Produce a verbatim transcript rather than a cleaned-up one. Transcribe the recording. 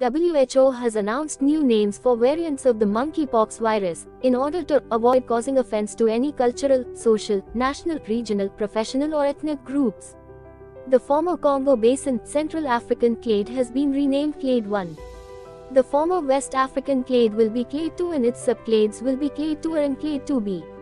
W H O has announced new names for variants of the monkeypox virus, in order to avoid causing offense to any cultural, social, national, regional, professional or ethnic groups. The former Congo Basin Central African clade has been renamed Clade one. The former West African clade will be Clade two and its subclades will be Clade two A and Clade two B.